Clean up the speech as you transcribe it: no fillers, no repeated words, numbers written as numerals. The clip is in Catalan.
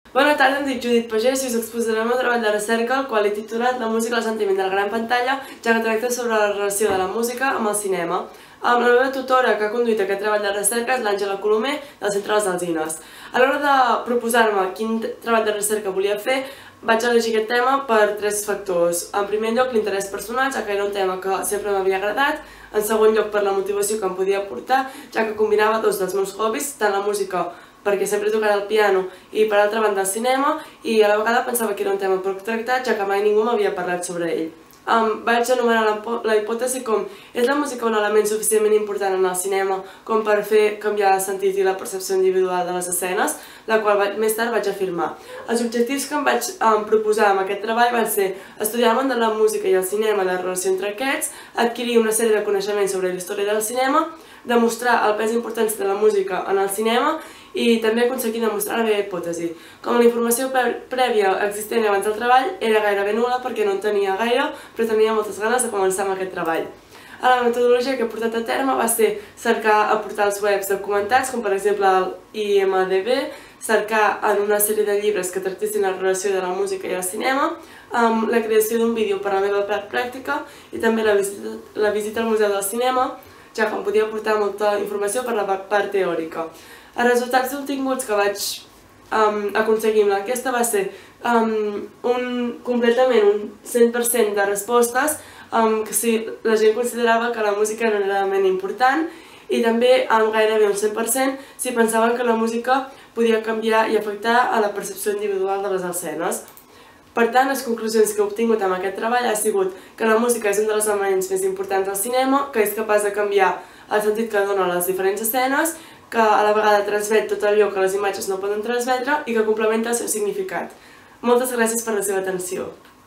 Bona tarda, em dic Judit Pagès i us exposaré el meu treball de recerca, el qual he titulat La música al sentiment de la gran pantalla, ja que tracta sobre la relació de la música amb el cinema. La meva tutora que ha conduït aquest treball de recerca és l'Àngela Colomer, del Centre Les Alzines. A l'hora de proposar-me quin treball de recerca volia fer, vaig elegir aquest tema per tres factors. En primer lloc, l'interès personal, ja que era un tema que sempre m'havia agradat. En segon lloc, per la motivació que em podia aportar, ja que combinava dos dels meus hobbies, tant la música, perquè sempre he tocat el piano, i per altra banda el cinema, i a la vegada pensava que era un tema poc tractat, ja que mai ningú m'havia parlat sobre ell. Vaig anomenar la hipòtesi com: és la música un element suficientment important en el cinema com per fer canviar el sentit i la percepció individual de les escenes, la qual més tard vaig afirmar. Els objectius que em vaig proposar amb aquest treball van ser estudiar el món de la música i el cinema, la relació entre aquests, adquirir una sèrie de coneixements sobre la història del cinema, demostrar el pes i importància de la música en el cinema i també aconseguir demostrar la meva hipòtesi. Com la informació prèvia existent abans del treball era gairebé nul·la perquè no en tenia gaire, però tenia moltes ganes de començar amb aquest treball. La metodologia que he portat a terme va ser cercar a portals webs documentats, com per exemple el IMDb, cercar en una sèrie de llibres que tractessin la relació de la música i el cinema, la creació d'un vídeo per a la meva part pràctica i també la visita al Museu del Cinema, ja que em podia aportar molta informació per la part teòrica. Els resultats obtinguts que vaig aconseguir amb l'enquesta va ser completament un 100% de respostes que la gent considerava que la música era un element important i també gairebé un 100% si pensaven que la música podia canviar i afectar a la percepció individual de les escenes. Per tant, les conclusions que he obtingut amb aquest treball ha sigut que la música és un dels elements més importants del cinema, que és capaç de canviar el sentit que dona a les diferents escenes, que a la vegada transmet tot allò que les imatges no poden transmetre i que complementa el seu significat. Moltes gràcies per la seva atenció.